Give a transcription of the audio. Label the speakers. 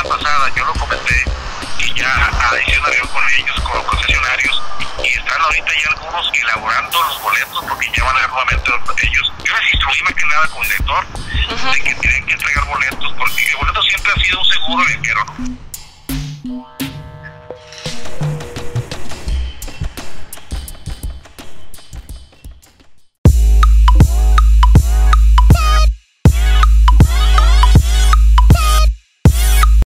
Speaker 1: pasada yo lo comenté y ya hice una reunión con ellos, con los concesionarios, y están ahorita ya algunos elaborando los boletos porque ya van a ver nuevamente ellos. Yo les instruí más que nada como director de que tienen que entregar boletos porque el boleto siempre ha sido un seguro viajero, ¿no?